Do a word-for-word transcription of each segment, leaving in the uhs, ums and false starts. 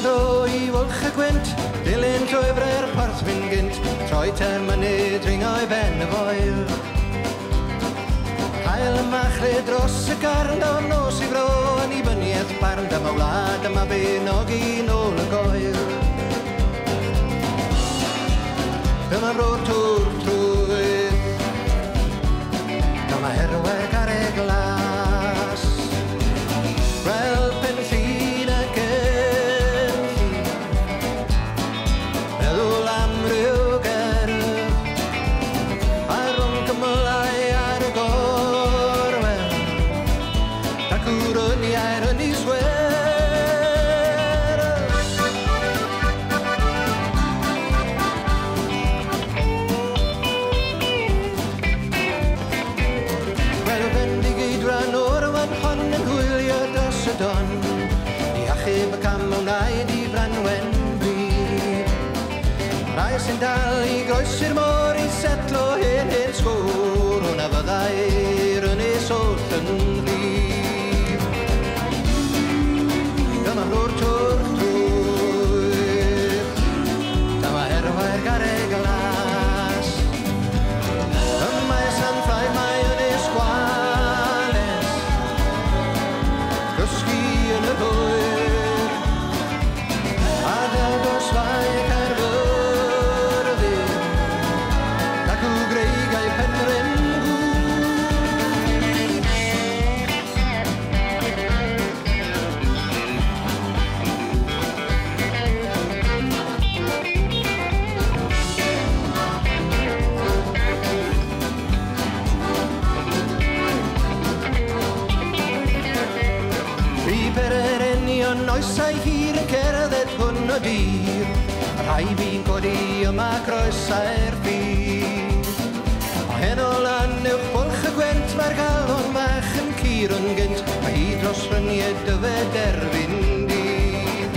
dro I wolch y gwynt, dilyn llwybr porth fi'n gynt, troi ter mynydd dringo I ben y foel. Cael y machlu dros y garn o nos I fro, yn I byniaeth barn dyma wlad yma benog I nôl y goel. Dyma bro tŵr trwydd, dyma herweg ar ei glas. Wel pen llun y gynllun, meddwl am ryw gerdd, a rhwng cymylau ar y gorwel, da cwrwn I ar yn I swer. Wel bendig I dran o'r wan hon yn hwylio dros y don, I achub y cam o wnaed I Branwen bryd. Rai sy'n dal I groesi'r môr I setlo hen hen sgwr, hwnna fyddai'r ynys oll yn rhyf. Dyma hlwr twr trwydd, dyma herwair garreg glas. Dyma esan ffai mai ynys gwales, gysgu yn y hwyr, a del dos fai Caerfyrddin, ac w greigai Penrhyn Fi pererenion oesau hir yn cerdded hwn o dir, rhai fi'n codi yma croesau'r ffydd. O hen o lan uwch bwlch y gwent, mae'r galon fach yn cur yn gynt, mae hi dros rhyniad dyfed derfyn dydd.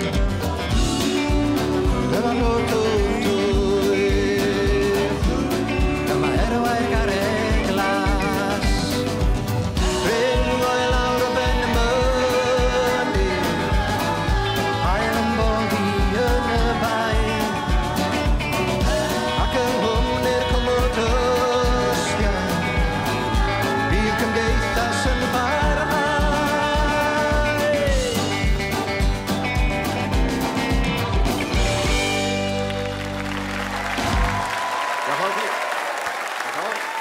Dyma hlwr twr trwydd, dyma herwair garreg glas. Bryn o'i lawr o ben y mynydd, hael yn boddi yn y bain, ac yng nghwmn i'r cwmwl tysgian, bydd cymdeithas yn parhau. Diolch yn fawr chi. Diolch yn fawr.